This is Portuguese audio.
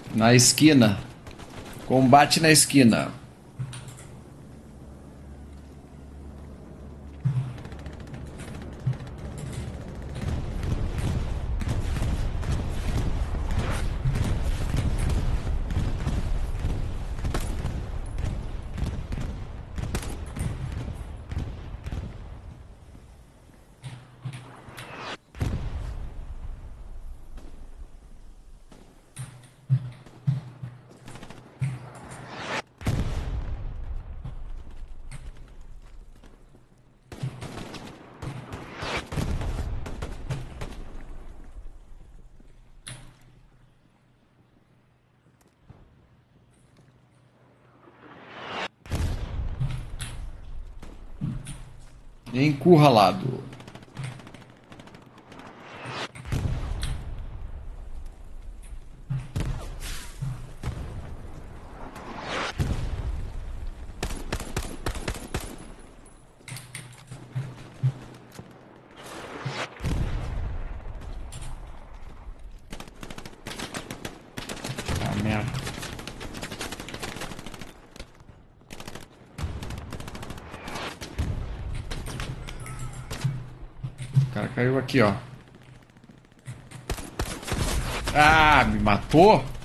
Na esquina. Combate na esquina. Encurralado. Ah, merda. O cara caiu aqui, ó. Ah, me matou?